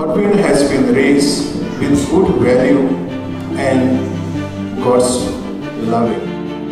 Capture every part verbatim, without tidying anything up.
Godwin has been raised with good value and God's loving.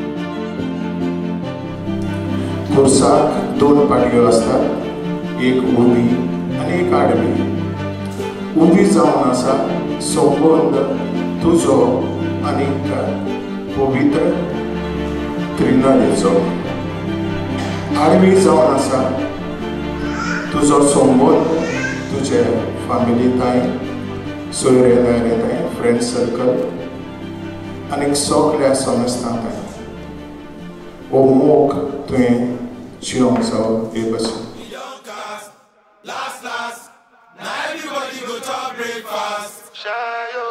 खुर्साक दोन पाटयो असतात, एक उंदी आणि एक आडवी. उंदी जावन आसा संबंध तुजो आनी पवित्र त्रिनळेचो. आडवी जावन आसा तुजो संबंध तुजे फॅमिली ताई, सोयऱ्यां ताई, फ्रेंड सर्कल आनी सगळ्या संस्थां ताई. ओ मोग तुवें जियोंक जावो हे भशेन. Last, last, now everybody go to breakfast. Shayo,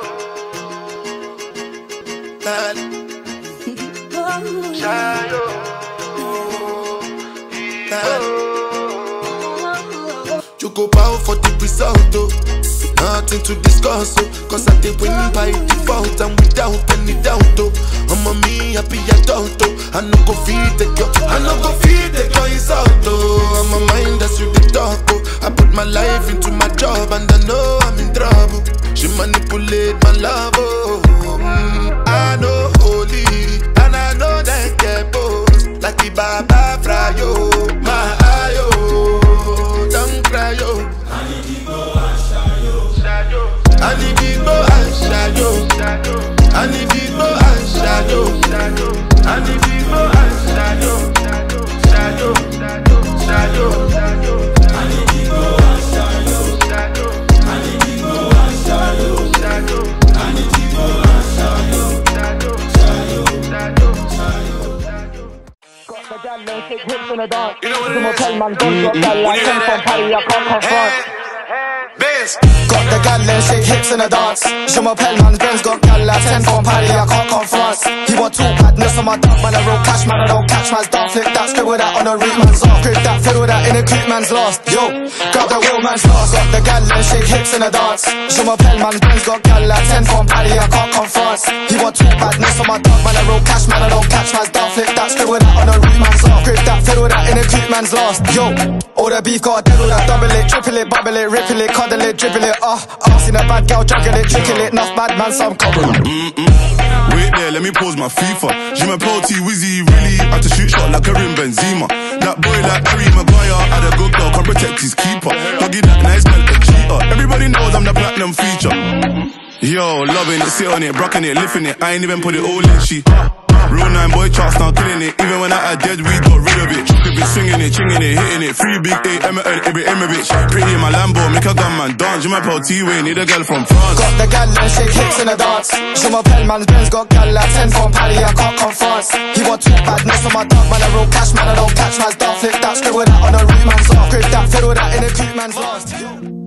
Shayo, you go bow for the result, oh. Nothing to discuss, oh. Cause I did win by default and without any doubt, oh. I'm a me happy adult, oh. I no go feed the girl, I no go feed the girl is out, oh. I'm a mind that's with the dark, oh. I put my life into my job and I know I'm in trouble. She manipulate my love, oh. Mm, I know holy and I know that get boss. Like the Baba Frayo, my ayo, don't cry, yo. I need to go and shayo, shayo. I need to go and shayo, shayo. I need to go and shayo, shayo. I need to go and shayo, shayo, shayo, shayo, shayo. I need to go and shayo, shayo. I need to go and shayo, shayo. I need to go and shayo, shayo, shayo, shayo, shayo. Got the gal and shake hips in the dance. You know what it is? Man, don't got gal like ten from Paris, I can't confront. Got the gal and shake hips in the dance. Je m'appelle man's Benz, got gal like ten from Paris, I can't confront. He want two badness on my dog, man, I roll cash, man, I don't catch man's dog. Flip that, scribble that on the root man's off. Grip that, fiddle that in the creep man's lost. Yo, grab the wheel man's lost. Got the gal and shake hips in the dance. Je m'appelle man's Benz, got gal like ten from Paris, I can't confront. He want two badness on my dog, man, I roll cash, man, I don't catch man's dog. Flip that, scribble that on the root man's off. Grip that, fiddle that in the creep man's lost. Yo, all the beef got a devil that double it, triple it, bubble it, ripple it, cuddle it, dribble it. Ah, uh, uh, seen a bad girl juggle it, trickle it, enough bad man, some couple. Mm-mm. Wait there, let me pause my FIFA. Je m'appelle T Wizzy, really had to shoot shot like Karim Benzema. That boy like Harry Maguire had a good girl, can't protect his keeper. Huggy that nice man, a cheater. Everybody knows I'm the platinum feature. Yo, loving it, sit on it, brocking it, lifting it. I ain't even put it all in, she. Real nine boy charts now killing it. Even when I had dead weed, got rid of it. Could be swinging it, chinging it, hitting it. Free big A, M L, every Imovich. Pretty in my Lambo, make a gunman dance. Je m'appelle T-Way, need a girl from France. Got the gal and shake hips in the dance. Je m'appelle man's Benz, got gal like ten from Paris, I can't confront. He want two badness on my dog, man, I roll cash, man, I don't catch man's dog. Flip that, scribble that on the root man's off. Grip that, fiddle that in the creep man's lost.